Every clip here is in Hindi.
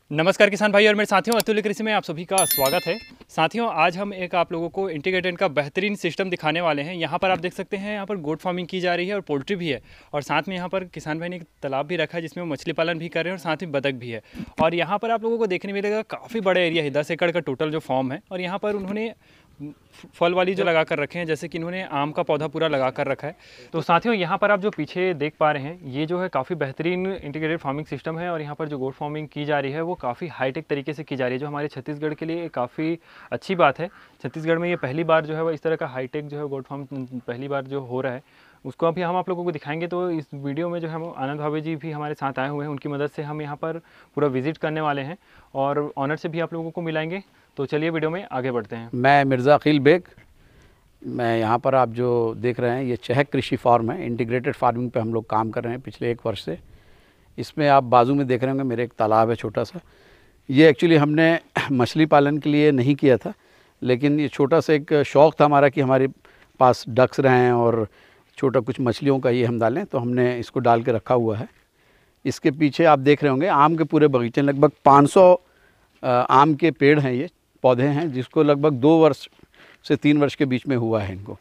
नमस्कार किसान भाई और मेरे साथियों, अतुल्य कृषि में आप सभी का स्वागत है। साथियों, आज हम एक आप लोगों को इंटीग्रेटेड का बेहतरीन सिस्टम दिखाने वाले हैं। यहाँ पर आप देख सकते हैं, यहाँ पर गोट फार्मिंग की जा रही है और पोल्ट्री भी है, और साथ में यहाँ पर किसान भाई ने एक तालाब भी रखा है जिसमें वो मछली पालन भी कर रहे हैं और साथ ही बतख भी है। और यहाँ पर आप लोगों को देखने मिलेगा काफ़ी बड़ा एरिया है, 10 एकड़ का टोटल जो फॉर्म है। और यहाँ पर उन्होंने फल वाली जो लगा कर रखे हैं, जैसे कि इन्होंने आम का पौधा पूरा लगा कर रखा है। तो साथियों, यहाँ पर आप जो पीछे देख पा रहे हैं, ये जो है काफ़ी बेहतरीन इंटीग्रेटेड फार्मिंग सिस्टम है। और यहाँ पर जो गोट फार्मिंग की जा रही है वो काफ़ी हाईटेक तरीके से की जा रही है, जो हमारे छत्तीसगढ़ के लिए काफ़ी अच्छी बात है। छत्तीसगढ़ में ये पहली बार जो है वो इस तरह का हाईटेक जो है गोट फार्म पहली बार जो हो रहा है, उसको अभी हम आप लोगों को दिखाएंगे। तो इस वीडियो में जो है आनंद भावे जी भी हमारे साथ आए हुए हैं, उनकी मदद से हम यहाँ पर पूरा विजिट करने वाले हैं और ऑनर से भी आप लोगों को मिलाएंगे। तो चलिए वीडियो में आगे बढ़ते हैं। मैं मिर्ज़ा अकील बेग, मैं यहाँ पर आप जो देख रहे हैं ये चहक कृषि फार्म है। इंटीग्रेटेड फार्मिंग पे हम लोग काम कर रहे हैं पिछले 1 वर्ष से। इसमें आप बाजू में देख रहे होंगे मेरे एक तालाब है छोटा सा। ये एक्चुअली हमने मछली पालन के लिए नहीं किया था, लेकिन ये छोटा सा एक शौक़ था हमारा कि हमारे पास डक्स रहें और छोटा कुछ मछलियों का ये हम डालें, तो हमने इसको डाल के रखा हुआ है। इसके पीछे आप देख रहे होंगे आम के पूरे बगीचे, लगभग 500 आम के पेड़ हैं, ये पौधे हैं, जिसको लगभग 2 वर्ष से 3 वर्ष के बीच में हुआ है इनको।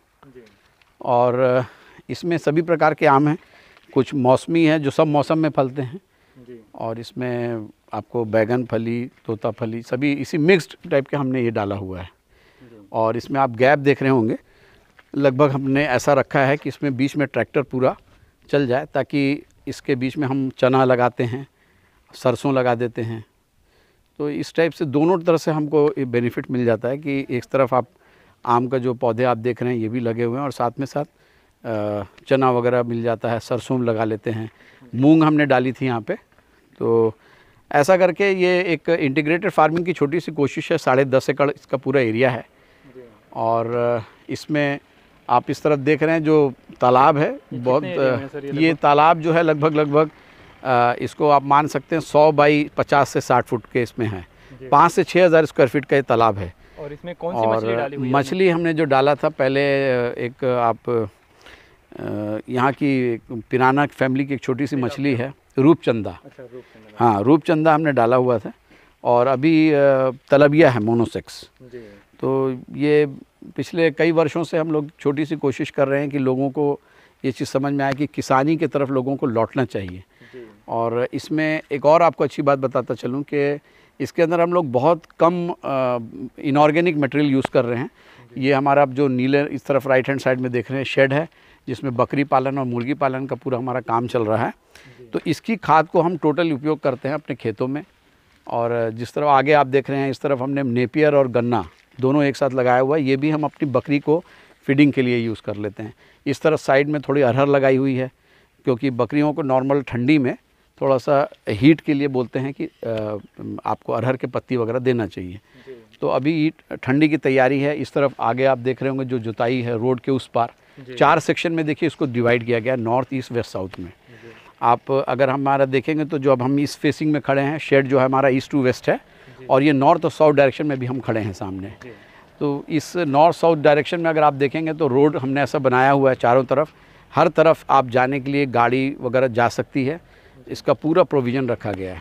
और इसमें सभी प्रकार के आम हैं, कुछ मौसमी हैं जो सब मौसम में फलते हैं, और इसमें आपको बैगन फली, तोता फली, सभी इसी मिक्स्ड टाइप के हमने ये डाला हुआ है। और इसमें आप गैप देख रहे होंगे, लगभग हमने ऐसा रखा है कि इसमें बीच में ट्रैक्टर पूरा चल जाए, ताकि इसके बीच में हम चना लगाते हैं, सरसों लगा देते हैं। तो इस टाइप से दोनों तरह से हमको बेनिफिट मिल जाता है कि एक तरफ आप आम का जो पौधे आप देख रहे हैं ये भी लगे हुए हैं, और साथ में साथ चना वगैरह मिल जाता है, सरसों लगा लेते हैं, मूंग हमने डाली थी यहाँ पे। तो ऐसा करके ये एक इंटीग्रेटेड फार्मिंग की छोटी सी कोशिश है। 10.5 एकड़ इसका पूरा एरिया है, और इसमें आप इस तरफ देख रहे हैं जो तालाब है, बहुत ये तालाब जो है लगभग इसको आप मान सकते हैं 100 बाई 50 से 60 फुट के इसमें है। 5 से 6 हज़ार स्क्वायर फीट का ये तालाब है। और इसमें कौन सी मछली डाली हुई है? मछली हमने जो डाला था पहले, एक आप यहाँ की पिराना फैमिली की एक छोटी सी मछली है, रूपचंदा। अच्छा, रूपचंदा। हाँ, रूपचंदा हमने डाला हुआ था। और अभी तलबिया है, मोनोसेक्स। तो ये पिछले कई वर्षों से हम लोग छोटी सी कोशिश कर रहे हैं कि लोगों को ये चीज़ समझ में आए कि किसानी की तरफ लोगों को लौटना चाहिए। और इसमें एक और आपको अच्छी बात बताता चलूँ कि इसके अंदर हम लोग बहुत कम इनऑर्गेनिक मटेरियल यूज़ कर रहे हैं। ये हमारा जो नीले इस तरफ राइट हैंड साइड में देख रहे हैं शेड है, जिसमें बकरी पालन और मुर्गी पालन का पूरा हमारा काम चल रहा है। तो इसकी खाद को हम टोटल उपयोग करते हैं अपने खेतों में। और जिस तरफ आगे आप देख रहे हैं, इस तरफ हमने नेपियर और गन्ना दोनों एक साथ लगाया हुआ है। ये भी हम अपनी बकरी को फीडिंग के लिए यूज़ कर लेते हैं। इस तरफ साइड में थोड़ी अरहर लगाई हुई है, क्योंकि बकरियों को नॉर्मल ठंडी में थोड़ा सा हीट के लिए बोलते हैं कि आपको अरहर के पत्ती वगैरह देना चाहिए। तो अभी ठंडी की तैयारी है। इस तरफ आगे आप देख रहे होंगे जो जुताई है रोड के उस पार, 4 सेक्शन में देखिए इसको डिवाइड किया गया, नॉर्थ, ईस्ट, वेस्ट, साउथ में। आप अगर हमारा देखेंगे तो जो अब हम इस फेसिंग में खड़े हैं, शेड जो है हमारा ईस्ट टू वेस्ट है, और ये नॉर्थ और साउथ डायरेक्शन में भी हम खड़े हैं सामने। तो इस नॉर्थ साउथ डायरेक्शन में अगर आप देखेंगे तो रोड हमने ऐसा बनाया हुआ है, चारों तरफ, हर तरफ आप जाने के लिए गाड़ी वगैरह जा सकती है। इसका पूरा प्रोविज़न रखा गया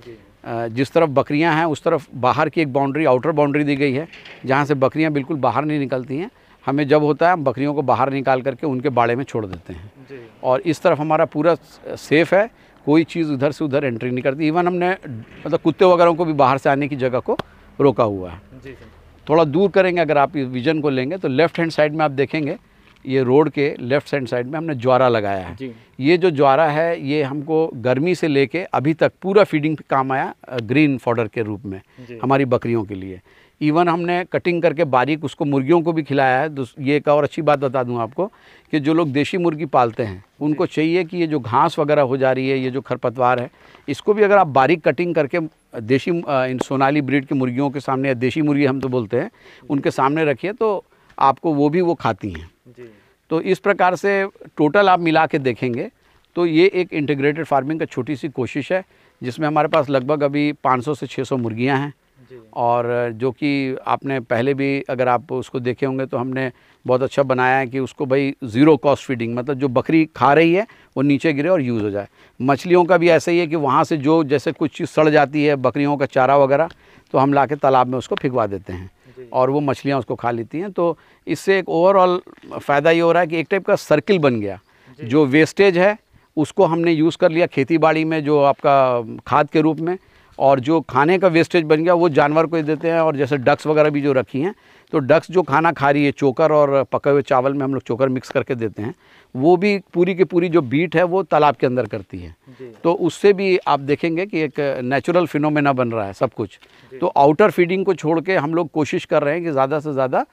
है। जिस तरफ बकरियां हैं उस तरफ बाहर की एक बाउंड्री, आउटर बाउंड्री दी गई है, जहां से बकरियां बिल्कुल बाहर नहीं निकलती हैं। हमें जब होता है हम बकरियों को बाहर निकाल करके उनके बाड़े में छोड़ देते हैं। और इस तरफ हमारा पूरा सेफ़ है, कोई चीज़ उधर से उधर एंट्री नहीं करती। इवन हमने मतलब कुत्ते वगैरह को भी बाहर से आने की जगह को रोका हुआ है। थोड़ा दूर करेंगे अगर आप इस विजन को लेंगे तो लेफ़्ट हैंड साइड में आप देखेंगे, ये रोड के लेफ़्ट हैंड साइड में हमने ज्वारा लगाया है। ये जो ज्वारा है ये हमको गर्मी से लेके अभी तक पूरा फीडिंग पे काम आया, ग्रीन फॉडर के रूप में हमारी बकरियों के लिए। इवन हमने कटिंग करके बारीक उसको मुर्गियों को भी खिलाया है। ये एक और अच्छी बात बता दूं आपको कि जो लोग देशी मुर्गी पालते हैं उनको चाहिए कि ये जो घास वगैरह हो जा रही है, ये जो खरपतवार है, इसको भी अगर आप बारीक कटिंग करके देशी इन सोनाली ब्रीड की मुर्गियों के सामने, या देशी मुर्गी हम तो बोलते हैं, उनके सामने रखिए तो आपको वो खाती हैं। तो इस प्रकार से टोटल आप मिला के देखेंगे तो ये एक इंटीग्रेटेड फार्मिंग का छोटी सी कोशिश है, जिसमें हमारे पास लगभग अभी 500 से 600 मुर्गियां हैं, और जो कि आपने पहले भी अगर आप उसको देखे होंगे तो हमने बहुत अच्छा बनाया है कि उसको भाई ज़ीरो कॉस्ट फीडिंग, मतलब जो बकरी खा रही है वो नीचे गिरे और यूज़ हो जाए। मछलियों का भी ऐसा ही है कि वहाँ से जो जैसे कुछ चीज़ सड़ जाती है, बकरियों का चारा वगैरह, तो हम ला के तालाब में उसको फिंकवा देते हैं और वो मछलियाँ उसको खा लेती हैं। तो इससे एक ओवरऑल फ़ायदा ये हो रहा है कि एक टाइप का सर्किल बन गया। जो वेस्टेज है उसको हमने यूज़ कर लिया खेती बाड़ी में जो आपका खाद के रूप में, और जो खाने का वेस्टेज बन गया वो जानवर को ही देते हैं। और जैसे डक्स वगैरह भी जो रखी हैं, तो डक्स जो खाना खा रही है, चोकर और पके हुए चावल में हम लोग चोकर मिक्स करके देते हैं, वो भी पूरी की पूरी जो बीट है वो तालाब के अंदर करती है। तो उससे भी आप देखेंगे कि एक नेचुरल फिनोमेना बन रहा है सब कुछ। तो आउटर फीडिंग को छोड़ के हम लोग कोशिश कर रहे हैं कि ज़्यादा से ज़्यादा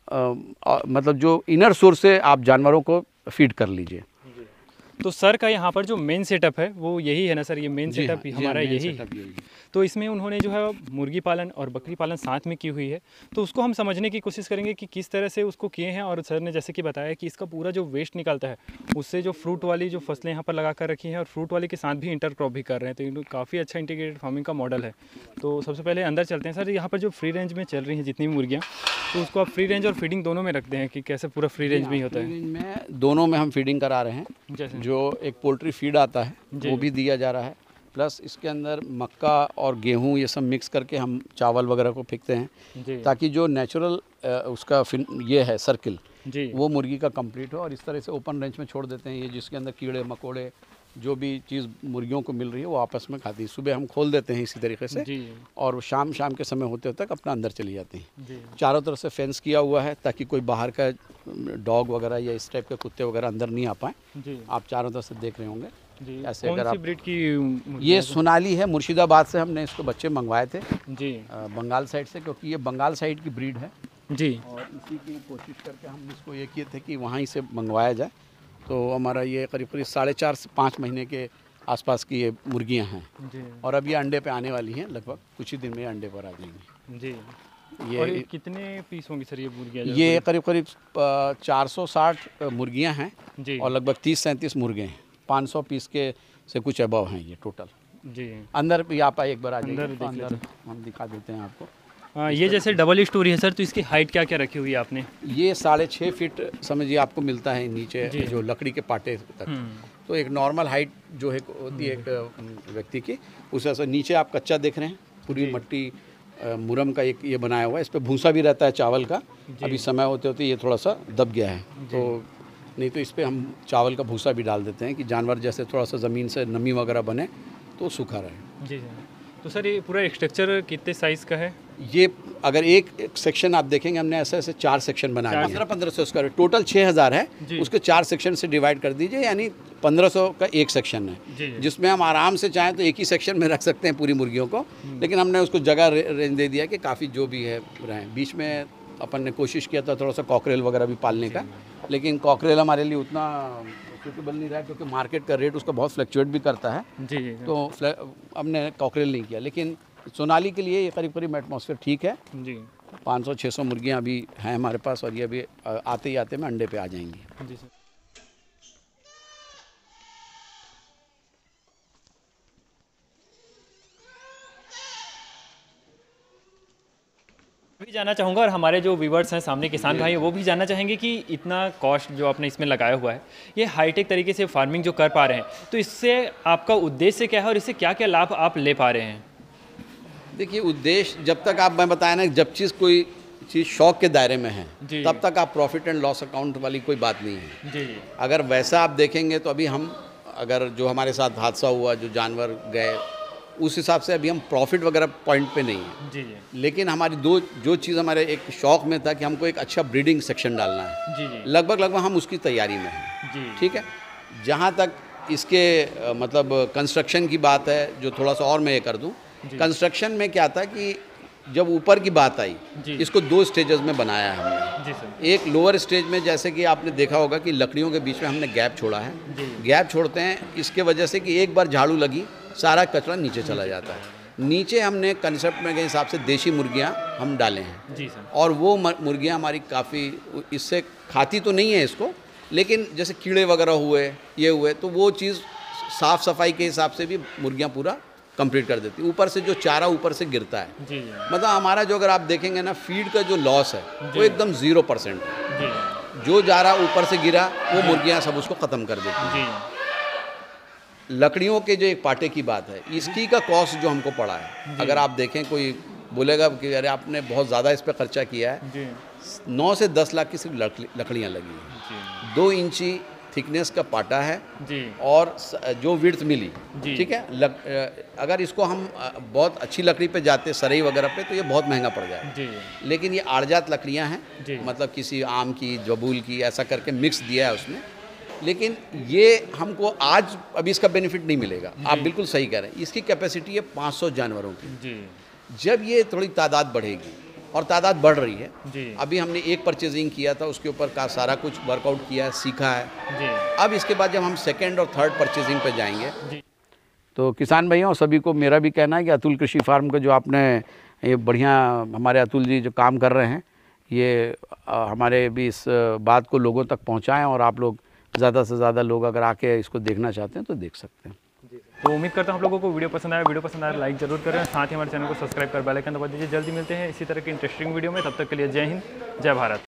मतलब जो इनर सोर्स से आप जानवरों को फीड कर लीजिए। तो सर का यहाँ पर जो मेन सेटअप है वो यही है ना सर? ये मेन सेटअप हमारा यही है। तो इसमें उन्होंने जो है मुर्गी पालन और बकरी पालन साथ में की हुई है, तो उसको हम समझने की कोशिश करेंगे कि किस तरह से उसको किए हैं। और सर ने जैसे कि बताया कि इसका पूरा जो वेस्ट निकलता है उससे जो फ्रूट वाली जो फसलें यहाँ पर लगा कर रखी हैं और फ्रूट वाली के साथ भी इंटर क्रॉप भी कर रहे हैं, तो ये काफ़ी अच्छा इंटीग्रेटेड फार्मिंग का मॉडल है। तो सबसे पहले अंदर चलते हैं सर। यहाँ पर जो फ्री रेंज में चल रही हैं जितनी भी मुर्गियाँ, तो उसको आप फ्री रेंज और फीडिंग दोनों में रखते हैं कि कैसे पूरा फ्री रेंज में ही होता है? में दोनों में हम फीडिंग करा रहे हैं। जैसे जो एक पोल्ट्री फीड आता है वो भी दिया जा रहा है, प्लस इसके अंदर मक्का और गेहूं ये सब मिक्स करके हम चावल वगैरह को फेंकते हैं, ताकि जो नेचुरल उसका ये है सर्किल वो मुर्गी का कंप्लीट हो। और इस तरह से ओपन रेंज में छोड़ देते हैं, ये जिसके अंदर कीड़े मकोड़े जो भी चीज़ मुर्गियों को मिल रही है वो आपस में खाती है। सुबह हम खोल देते हैं इसी तरीके से, और शाम के समय होते तक अपना अंदर चली जाती हैं। चारों तरफ से फेंस किया हुआ है ताकि कोई बाहर का डॉग वगैरह या इस टाइप के कुत्ते वगैरह अंदर नहीं आ पाए। आप चारों तरफ से देख रहे होंगे। ऐसे कौन सी ब्रीड की? ये सोनाली है, मुर्शिदाबाद से हमने इसको बच्चे मंगवाए थे जी, बंगाल साइड से, क्योंकि ये बंगाल साइड की ब्रीड है जी। और इसी की कोशिश करके हम इसको ये किए थे कि वहीं से मंगवाया जाए। तो हमारा ये करीब 4.5 से 5 महीने के आसपास की ये मुर्गियां हैं जी। और अब ये अंडे पे आने वाली हैं, लगभग कुछ ही दिन में अंडे पर आ जाएंगी जी। ये कितने पीस होंगी सर ये मुर्गियाँ? ये करीब 460 मुर्गियां हैं जी, और लगभग 30-37 मुर्गे हैं। 500 पीस के से कुछ अबव हैं ये टोटल जी। अंदर भी आप एक बार आ जाइए, अंदर हम दिखा देते हैं आपको। ये जैसे डबल स्टोरी है सर, तो इसकी हाइट क्या क्या रखी हुई है आपने? ये 6.5 फीट समझिए आपको मिलता है नीचे जो लकड़ी के पाटे तक। तो एक नॉर्मल हाइट जो है होती है एक व्यक्ति की, उस से नीचे आप कच्चा देख रहे हैं, पूरी मट्टी मुरम का एक ये बनाया हुआ है। इस पर भूसा भी रहता है चावल का। अभी समय होते होते ये थोड़ा सा दब गया है, तो नहीं तो इस पर हम चावल का भूसा भी डाल देते हैं कि जानवर जैसे थोड़ा सा ज़मीन से नमी वगैरह बने तो सूखा रहे जी। तो सर ये पूरा स्ट्रक्चर कितने साइज़ का है? ये अगर एक सेक्शन आप देखेंगे, हमने ऐसे 4 सेक्शन बनाए हैं। 1500 स्क्वायर, टोटल 6000 है, उसके 4 सेक्शन से डिवाइड कर दीजिए, यानी 1500 का एक सेक्शन है, जिसमें हम आराम से चाहें तो एक ही सेक्शन में रख सकते हैं पूरी मुर्गियों को। लेकिन हमने उसको जगह रेंज दे दिया कि काफ़ी जो भी है रहें। बीच में अपन ने कोशिश किया था थोड़ा सा कॉकरेल वगैरह भी पालने का, लेकिन कॉकरेल हमारे लिए उतना सूटेबल नहीं रहा, क्योंकि मार्केट का रेट उसका बहुत फ्लक्चुएट भी करता है जी। तो हमने कॉकरेल नहीं किया, लेकिन सोनाली के लिए ये करीब एटमॉस्फेयर ठीक है जी। 500-600 मुर्गियाँ अभी हैं हमारे पास, और ये अभी आते ही आते में अंडे पे आ जाएंगी जी सर। भी जानना चाहूँगा, और हमारे जो व्यूवर्स हैं सामने किसान भाई हैं वो भी जानना चाहेंगे कि इतना कॉस्ट जो आपने इसमें लगाया हुआ है, ये हाईटेक तरीके से फार्मिंग जो कर पा रहे हैं, तो इससे आपका उद्देश्य क्या है और इससे क्या क्या लाभ आप ले पा रहे हैं? देखिए, उद्देश्य जब तक आप, मैं बताया ना, जब कोई चीज़ शौक के दायरे में है तब तक आप प्रॉफिट एंड लॉस अकाउंट वाली कोई बात नहीं है जी। अगर वैसा आप देखेंगे तो अभी हम, अगर जो हमारे साथ हादसा हुआ, जो जानवर गए, उस हिसाब से अभी हम प्रॉफिट वगैरह पॉइंट पे नहीं है जी। लेकिन हमारी जो चीज़ हमारे एक शौक में था कि हमको एक अच्छा ब्रीडिंग सेक्शन डालना है जी। लगभग हम उसकी तैयारी में हैं जी। ठीक है। जहाँ तक इसके मतलब कंस्ट्रक्शन की बात है, जो थोड़ा सा और मैं ये कर दूँ, कंस्ट्रक्शन में क्या था कि जब ऊपर की बात आई, इसको 2 स्टेजेस में बनाया है हमने जी सर। एक लोअर स्टेज में, जैसे कि आपने देखा होगा कि लकड़ियों के बीच में हमने गैप छोड़ा है। गैप छोड़ते हैं इसके वजह से कि एक बार झाड़ू लगी सारा कचरा नीचे चला जाता है। नीचे हमने कंसेप्ट में के हिसाब से देशी मुर्गियां हम डाले हैं जी सर। और वो मुर्गियां हमारी काफ़ी, इससे खाती तो नहीं है इसको, लेकिन जैसे कीड़े वगैरह हुए, ये हुए, तो वो चीज़ साफ़ सफाई के हिसाब से भी मुर्गियां पूरा कंप्लीट कर देती है। ऊपर से जो चारा ऊपर से गिरता है, जी मतलब हमारा जो अगर आप देखेंगे ना फीड का जो लॉस है वो एकदम 0% है। जी जो चारा ऊपर से गिरा वो मुर्गियाँ सब उसको ख़त्म कर देती हैं। जी लकड़ियों के जो एक पाटे की बात है, इसकी का कॉस्ट जो हमको पड़ा है, अगर आप देखें कोई बोलेगा कि अरे आपने बहुत ज़्यादा इस पर खर्चा किया है, जी 9 से 10 लाख की सिर्फ लकड़ियाँ लगी हैं। जी 2 इंची थिकनेस का पाटा है जी और जो विड्थ मिली, जी। ठीक है। अगर इसको हम बहुत अच्छी लकड़ी पे जाते सरई वगैरह पे तो ये बहुत महंगा पड़ जाएगा, जी लेकिन ये आड़जात लकड़ियाँ हैं, जी। मतलब किसी आम की, जबूल की, ऐसा करके मिक्स दिया है उसमें। लेकिन ये हमको आज अभी इसका बेनिफिट नहीं मिलेगा। आप बिल्कुल सही कह रहे हैं। इसकी कैपेसिटी है 500 जानवरों की। जी जब ये थोड़ी तादाद बढ़ेगी, और तादाद बढ़ रही है, जी अभी हमने एक परचेजिंग किया था, उसके ऊपर का सारा कुछ वर्कआउट किया है, सीखा है। जी अब इसके बाद जब हम सेकेंड और थर्ड परचेजिंग पे जाएंगे, जी तो किसान भाइयों सभी को मेरा भी कहना है कि अतुल कृषि फार्म का जो आपने ये बढ़िया, हमारे अतुल जी जो काम कर रहे हैं, ये हमारे भी इस बात को लोगों तक पहुंचाएं, और आप लोग ज़्यादा से ज़्यादा लोग अगर आके इसको देखना चाहते हैं तो देख सकते हैं। तो उम्मीद करता हूँ आप लोगों को वीडियो पसंद आया लाइक जरूर करें, साथ ही हमारे चैनल को सब्सक्राइब कर बेल आइकन दबा दीजिए। जल्दी मिलते हैं इसी तरह की इंटरेस्टिंग वीडियो में, तब तक के लिए जय हिंद, जय भारत।